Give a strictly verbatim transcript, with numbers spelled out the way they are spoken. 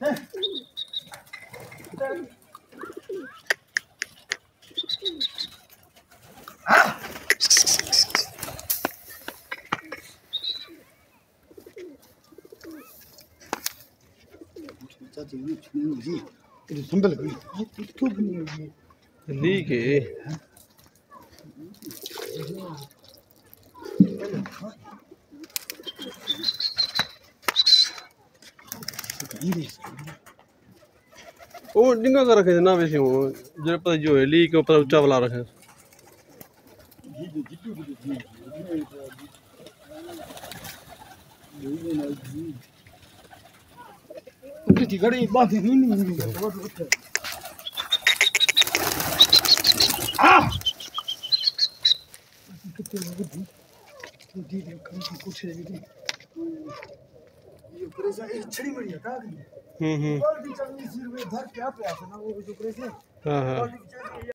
leak है वो डिंगा कर रखे थे ना वैसे वो जो पता जो है लीक ऊपर ऊंचा वाला रखे किसी घड़ी बात नहीं नहीं आ कितने लोग दी दे कम से कुछ है नहीं ये प्रेशर एक छड़ी मरी है का हम्म हम्म क्वालिटी चलनी सिर में धर क्या पे आते ना वो जो प्रेशर हाँ हाँ